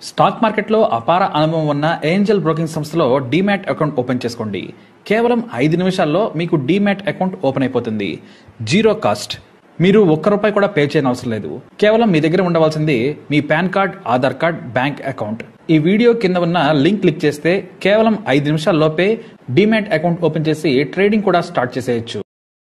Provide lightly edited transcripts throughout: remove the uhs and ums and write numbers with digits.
Stock మార్కెట్లో అపార అనుభవం ఉన్న ఏంజల్ బ్రోకింగ్ సంస్థలో డీమ్యాట్ అకౌంట్ ఓపెన్ చేసుకోండి. కేవలం 5 నిమిషాల్లో మీకు డీమ్యాట్ అకౌంట్ ఓపెన్ అయిపోతుంది. Zero cost. మీరు ₹1 కూడా పే చేయని అవసరం లేదు. కేవలం మీ దగ్గర ఉండవలసింది మీ PAN card, Aadhaar card, bank account. ఈ వీడియో కింద ఉన్న లింక్ క్లిక్ చేస్తే కేవలం 5 నిమిషాల్లోపే డీమ్యాట్ అకౌంట్ ఓపెన్ చేసి ట్రేడింగ్ కూడా స్టార్ట్ చేసేయచ్చు.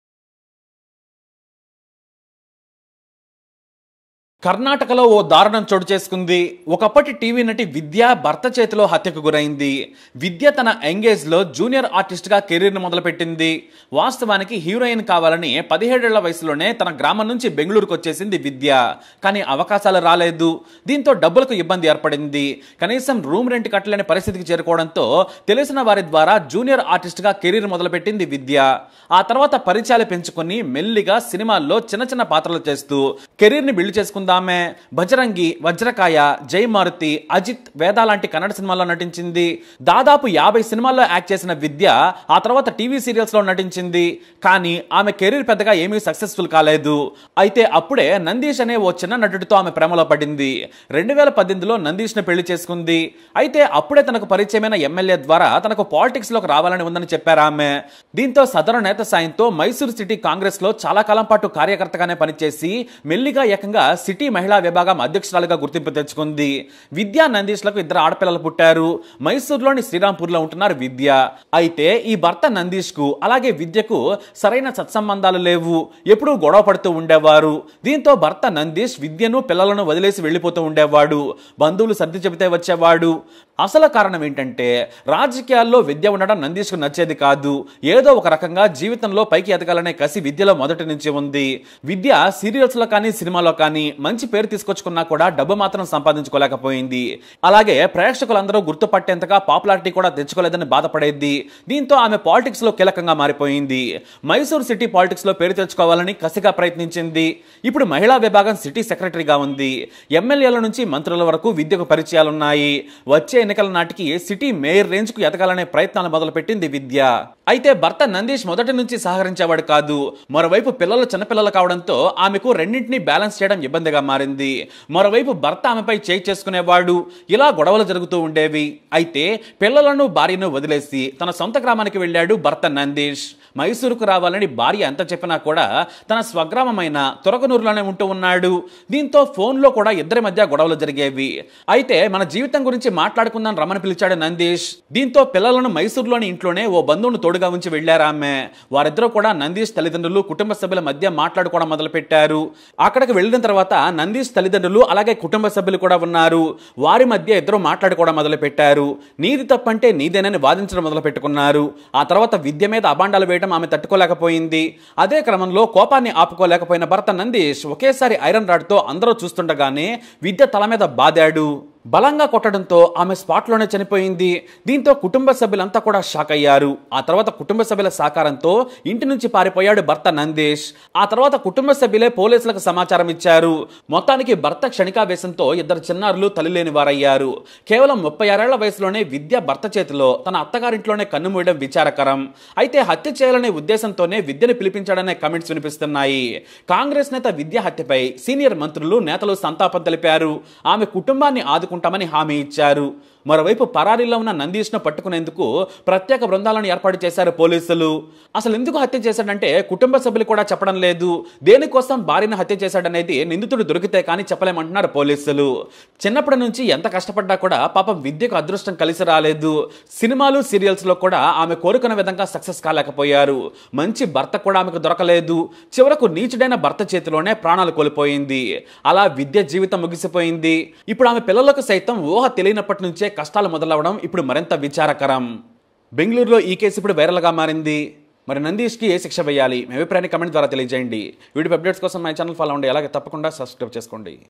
కర్ణాటకలో ఓ దారుణం చోటు చేసుకుంది. ఒకప్పటి టీవీ నటి విద్య భర్త చేతిలో హత్యకు గురైంది. విద్య తన యంగేజ్లో జూనియర్ ఆర్టిస్ట్గా కెరీర్ను మొదలుపెట్టింది. వాస్తవానికి హీరోయిన్ కావాలని 17 ఏళ్ల వయసులోనే తన గ్రామం నుంచి బెంగళూరుకు వచ్చేసింది విద్య. కానీ అవకాశాలు రాలేదు. దీంతో డబ్బులకు ఇబ్బంది ఏర్పడింది. కనీసం రూమ్ రెంట్ కట్టలేని పరిస్థితికి చేరుకోవడంతో తెలిసిన వారి ద్వారా జూనియర్ ఆర్టిస్ట్గా కెరీర్ మొదలుపెట్టింది విద్య. ఆ తర్వాత పరిచయాలు పెంచుకొని మెల్లిగా సినిమాల్లో చిన్న చిన్న పాత్రలు చేస్తూ కెరీర్ని బిల్డ్ చేసుకుంది. బజరంగి, వజ్రకాయ, జై మారుతి, అజిత్, వేద లాంటి కన్నడ సినిమాల్లో నటించింది. దాదాపు 50 సినిమాల్లో యాక్ట్ చేసిన విద్య ఆ తర్వాత టీవీ సీరియల్స్ లో నటించింది. కానీ ఆమె కెరీర్ పెద్దగా ఏమీ సక్సెస్ఫుల్ కాలేదు. అయితే అప్పుడే నందీష్ అనే ఓ చిన్న నటుడితో ఆమె ప్రేమలో పడింది. 2018లో నందీష్ ని పెళ్లి చేసుకుంది. అయితే అప్పుడే తనకు పరిచయమైన ఎమ్మెల్యే ద్వారా తనకు పాలిటిక్స్ లోకి రావాలని ఉందని చెప్పారు ఆమె. దీంతో సదరు నేత సాయంతో మైసూరు సిటీ కాంగ్రెస్ లో చాలా కాలం పాటు కార్యకర్తగానే పనిచేసి మెల్లిగా ఏకంగా సిటీ మహిళా విభాగం అధ్యక్షురాలుగా గుర్తింపు తెచ్చుకుంది. విద్యా నందీష్లకు 2 ఆడపిల్లలు పుట్టారు. మైసూరులోని శ్రీరాంపూర్లో ఉంటున్నారు విద్య. అయితే ఈ భర్త నందీష్ కు అలాగే విద్యకు సరైన సత్సంబంధాలు లేవు. ఎప్పుడూ గొడవ పడుతూ ఉండేవారు. దీంతో భర్త నందీష్ విద్యను పిల్లలను వదిలేసి వెళ్లిపోతూ ఉండేవాడు. బంధువులు సర్ది చెబితే వచ్చేవాడు. అసలు కారణం ఏంటంటే రాజకీయాల్లో విద్య ఉండడం నందీష్కు నచ్చేది కాదు. ఏదో ఒక రకంగా జీవితంలో పైకి ఎదగాలనే కసి విద్యలో మొదటి నుంచి ఉంది. విద్య సీరియల్స్ లో కానీ సినిమాలో కానీ మంచి పేరు తీసుకొచ్చుకున్నా కూడా డబ్బు మాత్రం సంపాదించుకోలేకపోయింది. అలాగే ప్రేక్షకులందరూ గుర్తుపట్టేంతగా పాపులారిటీ కూడా తెచ్చుకోలేదని బాధపడేది. దీంతో ఆమె పాలిటిక్స్ లో కీలకంగా మారిపోయింది. మైసూరు సిటీ పాలిటిక్స్ లో పేరు తెచ్చుకోవాలని కసిగా ప్రయత్నించింది. ఇప్పుడు మహిళా విభాగం సిటీ సెక్రటరీగా ఉంది. ఎమ్మెల్యేల నుంచి మంత్రుల వరకు విద్యకు పరిచయాలున్నాయి. వచ్చే ఎన్నికల నాటికి సిటీ మేయర్ రేంజ్ కు ఎదగాలనే ప్రయత్నాలు మొదలుపెట్టింది విద్య. అయితే భర్త నందీష్ మొదటి నుంచి సహకరించేవాడు కాదు. మరోవైపు పిల్లలు చిన్నపిల్లలు కావడంతో ఆమెకు రెండింటినీ బ్యాలెన్స్ చేయడం ఇబ్బందిగా మారింది. మరోవైపు భర్త ఆమెపై చేయి చేసుకునేవాడు. ఇలా గొడవలు జరుగుతూ ఉండేవి. అయితే పిల్లలను భార్యను వదిలేసి తన సొంత గ్రామానికి వెళ్ళాడు భర్త నందీష్. మైసూరుకు రావాలని భార్య ఎంత చెప్పినా కూడా తన స్వగ్రామమైన తురకనూరులోనే ఉంటూ ఉన్నాడు. దీంతో ఫోన్లో కూడా ఇద్దరి మధ్య గొడవలు జరిగేవి. అయితే మన జీవితం గురించి మాట్లాడుకుందాం రమ్మని పిలిచాడు నందీష్. దీంతో పిల్లలను మైసూరులోని ఇంట్లోనే ఓ బంధువును తోడుగా ఉంచి వెళ్లారామె. వారిద్దరూ కూడా నందీష్ తల్లిదండ్రులు కుటుంబ సభ్యుల మధ్య మాట్లాడుకోవడం మొదలు పెట్టారు. అక్కడికి వెళ్ళిన తర్వాత నందీష్ తల్లిదండ్రులు అలాగే కుటుంబ సభ్యులు కూడా ఉన్నారు. వారి మధ్య ఇద్దరు మాట్లాడుకోవడం మొదలు పెట్టారు. నీది తప్పంటే నీదేనని వాదించడం మొదలు పెట్టుకున్నారు. ఆ తర్వాత విద్య మీద అబాండాలు వేయడం ఆమె తట్టుకోలేకపోయింది. అదే క్రమంలో కోపాన్ని ఆపుకోలేకపోయిన భర్త నందీష్ ఒకేసారి ఐరన్ రాడ్ తో అందరూ చూస్తుండగానే విద్య తల మీద బాదాడు. బలంగా కొట్టడంతో ఆమె స్పాట్లోనే చనిపోయింది. దీంతో కుటుంబ సభ్యులంతా కూడా షాక్ అయ్యారు. ఆ తర్వాత కుటుంబ సభ్యుల సహకారంతో ఇంటి నుంచి పారిపోయాడు భర్త నందీష్. ఆ తర్వాత కుటుంబ సభ్యులే పోలీసులకు సమాచారం ఇచ్చారు. మొత్తానికి భర్త క్షణికావేశంతో 2 చిన్నారులు తల్లిలేని వారయ్యారు. కేవలం 36 ఏళ్ల వయసులోనే విద్య భర్త చేతిలో తన అత్తగారింట్లోనే కన్నుమూయడం విచారకరం. అయితే హత్య చేయాలనే ఉద్దేశంతోనే విద్యను పిలిపించాడనే కామెంట్స్ వినిపిస్తున్నాయి. కాంగ్రెస్ నేత విద్య హత్యపై సీనియర్ మంత్రులు, నేతలు సంతాపం తెలిపారు. ఆమె కుటుంబాన్ని ఆదుకుంటామని హామీ ఇచ్చారు. మరోవైపు పరారీలో ఉన్న నందీష్ ను పట్టుకునేందుకు ప్రత్యేక బృందాలను ఏర్పాటు చేశారు పోలీసులు. అసలు ఎందుకు హత్య చేశాడంటే కుటుంబ సభ్యులు కూడా చెప్పడం లేదు. దేనికోసం భార్యను హత్య చేశాడనేది నిందితుడు దొరికితే కానీ చెప్పలేమంటున్నారు పోలీసులు. చిన్నప్పటి నుంచి ఎంత కష్టపడ్డా కూడా పాపం విద్యకు అదృష్టం కలిసి రాలేదు. సినిమాలు సీరియల్స్ లో కూడా ఆమె కోరుకున్న విధంగా సక్సెస్ కాలేకపోయారు. మంచి భర్త కూడా ఆమెకు దొరకలేదు. చివరకు నీచుడైన భర్త చేతిలోనే ప్రాణాలు కోల్పోయింది. అలా విద్య జీవితం ముగిసిపోయింది. ఇప్పుడు ఆమె పిల్లలకు సైతం ఊహ తెలియనప్పటి నుంచే కష్టాలు మొదలవడం ఇప్పుడు మరింత విచారకరం. బెంగళూరులో ఈ కేసు ఇప్పుడు వైరల్గా మారింది. మరి నందీష్కి ఏ శిక్ష వేయాలి? మీ అభిప్రాయాన్ని కమెంట్ ద్వారా తెలియజేయండి. వీడియో అప్డేట్స్ కోసం మై ఛానల్ ఫాలో అవ్వండి. అలాగే తప్పకుండా సబ్స్క్రైబ్ చేసుకోండి.